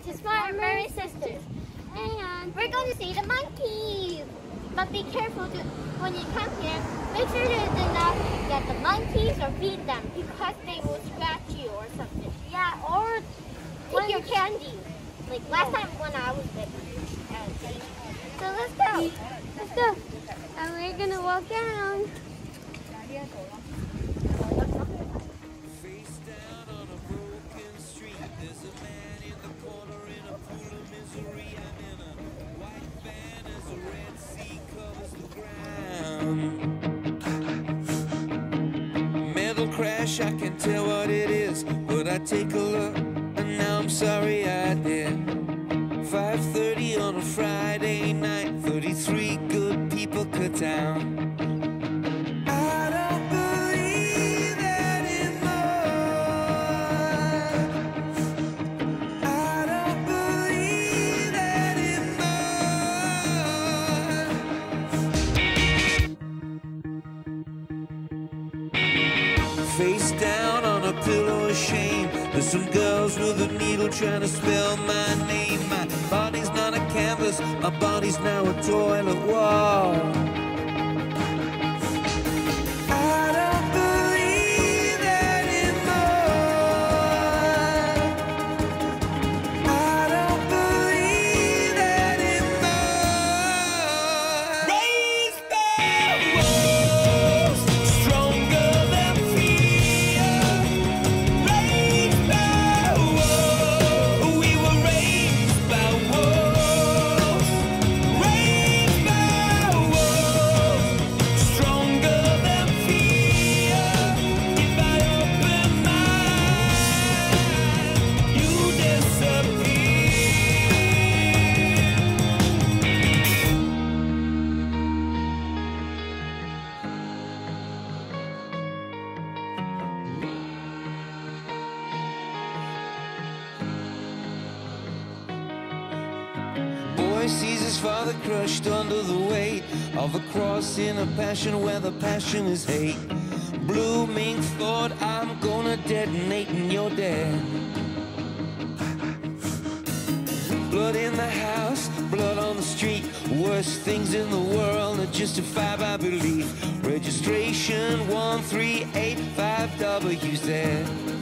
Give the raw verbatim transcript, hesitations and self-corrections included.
to Smart Mermaid Sisters. And we're going to see the monkeys. But be careful to, when you come here, make sure to do not get the monkeys or feed them because they will scratch you or something. Yeah, or take your candy. Like last time when I was bitten. So let's go. Let's go. And we're going to walk down. Face down on a broken street. There's a man in the corner in a pool of misery. I'm in a white van as a red sea covers the ground. Metal crash, I can tell what it is, but I take a look and now I'm sorry I did. five thirty on a Friday night, thirty-three good people cut down. Face down on a pillow of shame. There's some girls with a needle trying to spell my name. My body's not a canvas, my body's now a toilet wall. I don't believe anymore. I don't believe anymore. Raise my walls, stronger than fear. Raise my walls, we were raised by wolves. Raise my walls, stronger than fear. If I open my eyes, you disappear. Boy sees his father crushed under the weight of a cross in a passion where the passion is hate. Blooming thought, I'm gonna detonate and you're dead. Blood in the house, blood on the street. Worst things in the world are justified by belief. Registration one three eight five W Z.